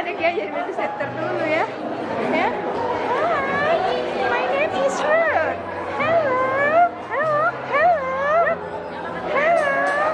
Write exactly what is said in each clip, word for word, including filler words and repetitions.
panik ya, jadi babysitter dulu ya. Ya. Hi, my name is Ruth. Hello, hello, hello, hello.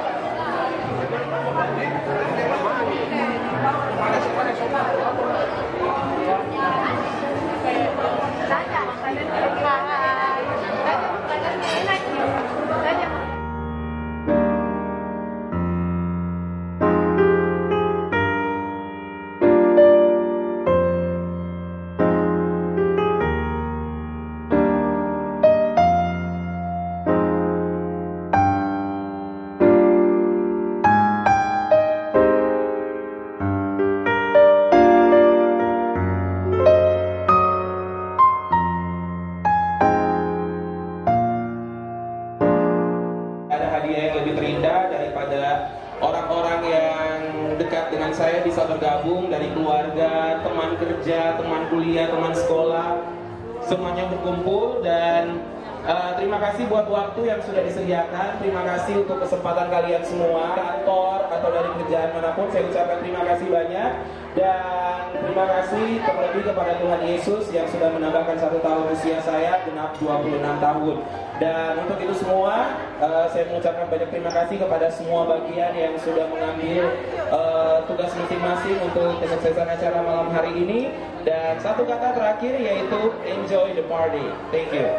Hadiah yang lebih terindah daripada orang-orang yang dekat dengan saya bisa bergabung, dari keluarga, teman kerja, teman kuliah, teman sekolah, semuanya berkumpul. Dan uh, terima kasih buat waktu yang sudah disediakan, terima kasih untuk kesempatan kalian semua, kantor atau dari kerjaan manapun, saya ucapkan terima kasih banyak. Dan terima kasih terlebih kepada Tuhan Yesus yang sudah menambahkan satu tahun usia saya genap dua puluh enam tahun. Dan untuk itu semua, uh, saya mengucapkan banyak terima kasih kepada semua bagian yang sudah mengambil uh, tugas masing-masing untuk kesuksesan acara malam hari ini. Dan satu kata terakhir yaitu enjoy the party. Thank you.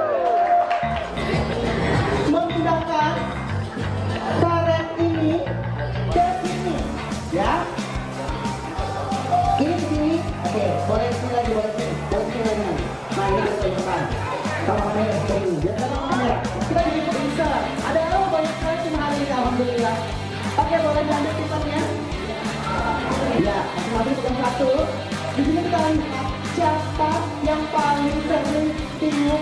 Menggunakan karet ini ke sini, ya. Ini ke sini, oke, boleh sini lagi, boleh sini, boleh sini lagi. Nah ini kita tunjukkan. Sama kamera sini, biar sama kamera. Kita jadi bisa. Ada oh, banyak sekali cuma hari ini, alhamdulillah. Oke, boleh diambil tipsnya. Ya, masing-masing pegang satu. Di sini kita lihat siapa yang paling sering tiup.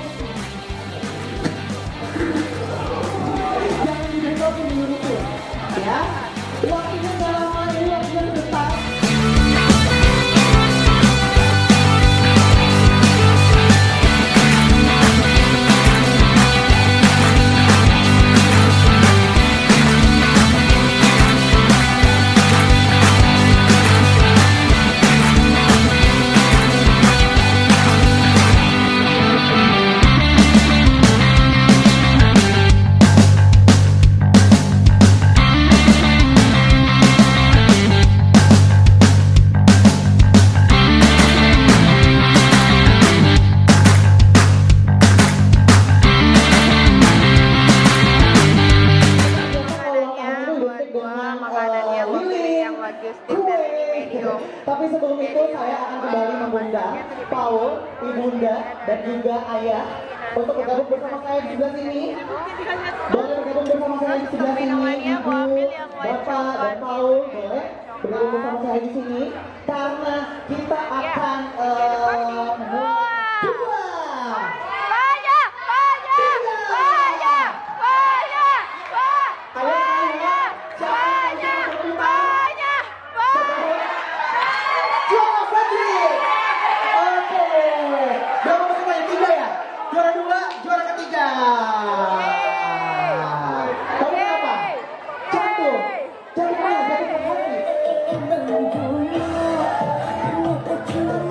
Jangan dibegokin dulu itu, ya. Waktunya nggak lama, ini waktunya sebentar. Tapi sebelum itu saya akan kembali mengundang Paul, Ibunda, dan juga Ayah untuk bergabung bersama saya di sebelah sini. Boleh bergabung bersama saya di sebelah sini, Ibu, Bapak, dan Paul. Boleh bergabung bersama saya di sini karena kita akan uh, dua. Jatuh, jatuh, jatuh, jatuh, jatuh, jatuh,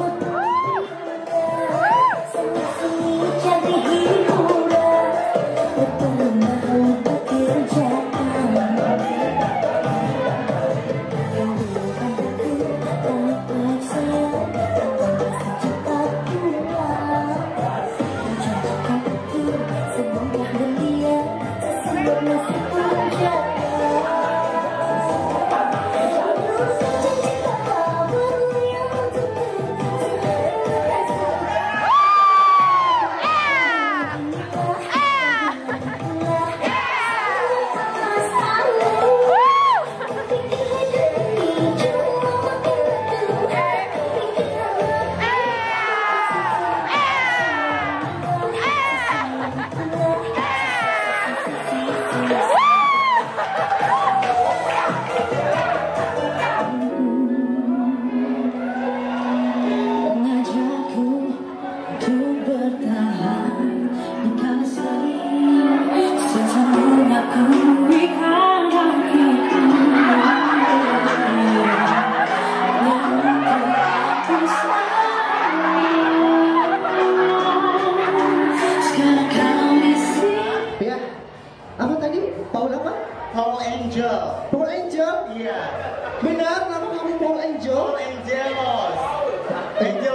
Angelos. Angel.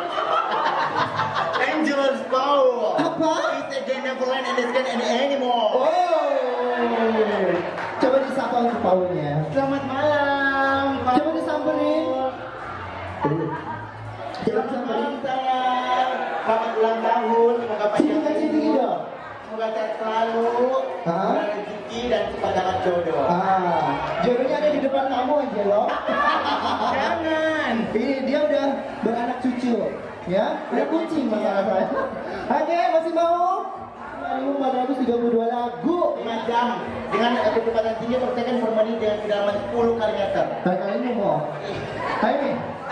Angelos Paul. Apa? It's again Neverland and it's again anymore. Oh. Coba disapa untuk Paulnya. Selamat malam. Pak. Coba disamperin. Coba Selamat disamperin. malam sayang. Selamat ulang tahun. Semoga Sini panjang kan sini dong. Semoga sehat selalu. Hah? Murah rezeki dan cepat dapat jodoh. Ah, jodohnya ada di depan kamu Angelo. Jangan. Ini dia udah beranak cucu, ya? Udah kucing masalah saya. Oke, masih mau? lima ribu empat ratus tiga puluh dua lagu. lima jam dengan kecepatan tinggi per second per menit dengan kedalaman sepuluh kali meter. Kali kali ini mau. Hai nih.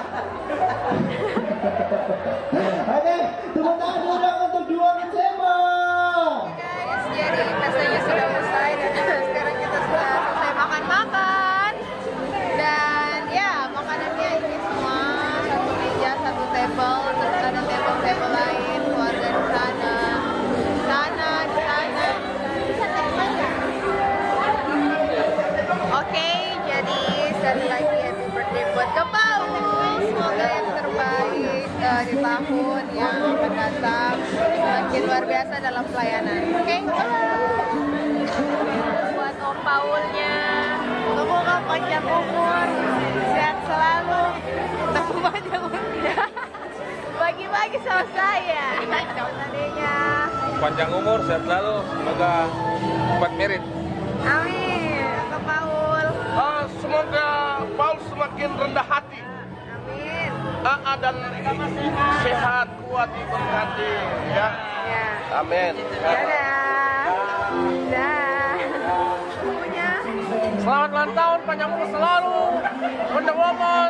Oke, tepuk tangan dulu dong untuk dua Mitsema. Guys, jadi pestanya sudah usai dan sekarang kita sudah selesai makan-makan. Dan ya, makanannya ini semua satu meja, satu table, terus ada table-table lain, keluarga di sana, di sana, di sana. Oke, jadi sekali lagi happy birthday buat Kak Paul. Semoga yang terbaik uh, di tahun yang akan datang makin luar biasa dalam pelayanan. Oke, buat Om Paulnya, semoga panjang umur, sehat selalu, tambah panjang umurnya. Bagi-bagi sama saya. Adanya. Panjang umur, sehat selalu, semoga cepat merit. Amin. Kak Paul. Ah, semoga Paul semakin rendah hati. Amin. Ah, dan sehat, kuat, diberkati, ya. Ya. Amin. Dadah. Dadah. Punya. Selamat ulang tahun, panjang umur selalu, panjang umur.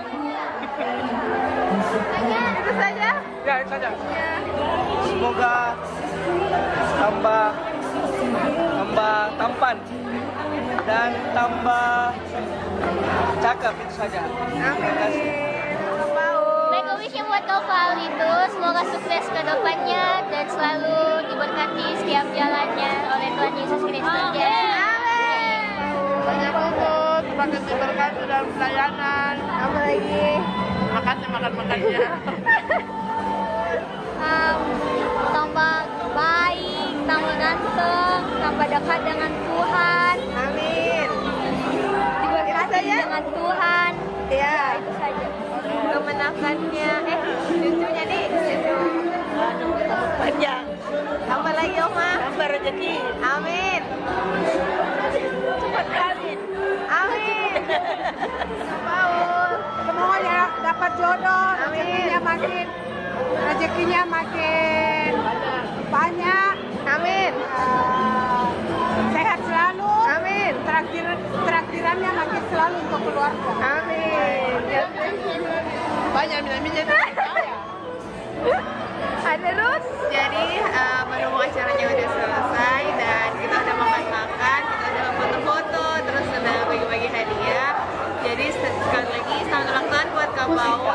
Itu saja. Ya, itu saja. Ya. Semoga tambah tambah tampan dan tambah cakep, itu saja. Terima kasih. Kak Paul. Make a wish buat Kak Paul itu semoga sukses ke depannya dan selalu diberkati setiap jalannya oleh Tuhan Yesus Kristus. Amin. Panjang umur, semakin diberkati dalam pelayanan. Apa lagi? Makasih makan-makannya. Um, tambah baik, tambah ganteng, tambah dekat dengan Tuhan, Amin. diberkati dengan Tuhan. Ya. Itu saja. Kemenakannya, eh cucunya nih, cucu. Panjang. Tambah lagi Oma. Tambah rezeki. Amin. Cepat kawin. Amin. Paul. Semuanya dapat jodoh, Amin. rezekinya makin rezekinya makin banyak, Amin. eh, sehat selalu, Amin. traktir traktirannya makin selalu untuk keluarga. Amin. Banyak minat-minat. Ada terus. Jadi uh, berhubung acaranya udah selesai dan kita udah makan-makan, kita udah foto-foto, terus udah bagi-bagi hadiah. Jadi sekali lagi selamat ulang tahun buat Kak Paul.